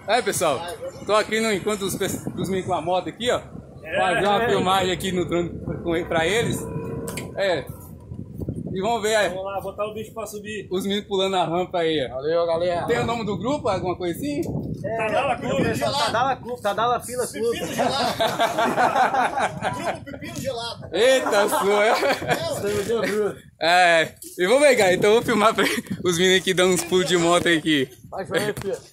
Aí, pessoal, tô aqui no encontro dos meninos com a moto aqui, ó. Fazer uma filmagem aqui no drone pra eles. E vamos ver aí. Vamos lá, botar o bicho pra subir. Os meninos pulando a rampa aí, ó. Valeu, galera. Tem o nome do grupo, alguma coisa assim? Tadala Clube. Tadala Fila Clube. Pepino gelado. Grupo Pepino gelado. Eita, sua. E vamos ver, cara. Então eu vou filmar pra os meninos aqui dando uns pulos de moto aqui. Vai, filho.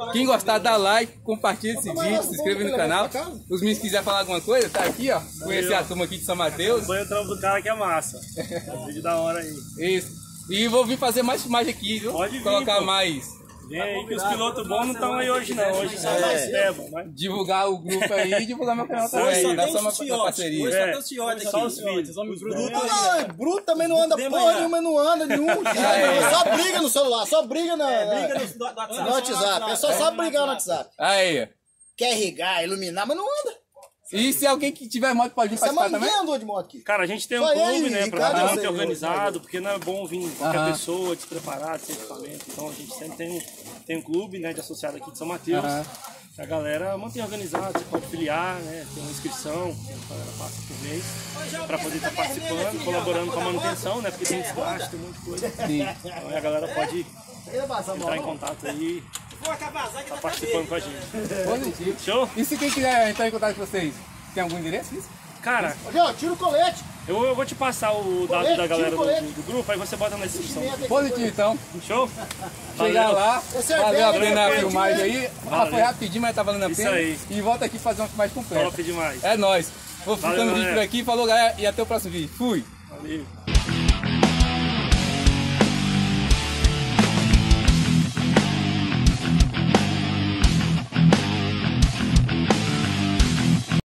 Quem gostar, dá like, compartilha esse vídeo, se inscreva no canal. Os meninos quiserem falar alguma coisa, tá aqui, ó. Conhecer a turma aqui de São Mateus. Põe o trampo do cara que é massa. Vídeo da hora aí. Isso. E vou vir fazer mais filmagem aqui, viu? Pode vir, colocar pô. mais. Vem aí que os pilotos bons não estão aí hoje não. Hoje só nós pegamos, né? Divulgar o grupo aí e divulgar meu canal também. Dá só uma parceria. Só os filhos. Não, Bruto também não anda porra nenhuma, não anda nenhum. Só briga no celular, só briga no WhatsApp. É só brigar no WhatsApp. Aí. Quer irrigar, iluminar, mas não anda. E se alguém que tiver moto pode vir Você participar também? andou de moto aqui. Cara, a gente tem um Só clube, ele, né, pra Ricardo, eu manter sei, organizado, porque não é bom vir qualquer Aham. pessoa despreparada, sem equipamento. Então a gente sempre tem um clube, né, de associado aqui de São Mateus. Aham. A galera mantém organizado, você pode filiar, né, tem uma inscrição, a galera passa por mês, pra poder estar participando, colaborando com a manutenção, né, porque tem desgaste, tem um monte de coisa. Sim. Então a galera pode entrar em contato aí, tá participando com a gente. Positivo. Show? E se quem quiser entrar em contato com vocês, tem algum endereço? Isso? Cara, Aqui, ó, tira o colete. eu vou te passar o dado da galera do grupo, aí você bota na descrição. Positivo então. Show? Chegar lá, Esse é valeu a bem, pena a bem, filmagem aí. Ah, foi rapidinho, mas tá valendo a Isso pena. aí. E volta aqui fazer uma filmagem completa. Top demais. É nóis. Vou ficando Valeu, o vídeo por galera. aqui. Falou, galera. E até o próximo vídeo. Fui. Valeu.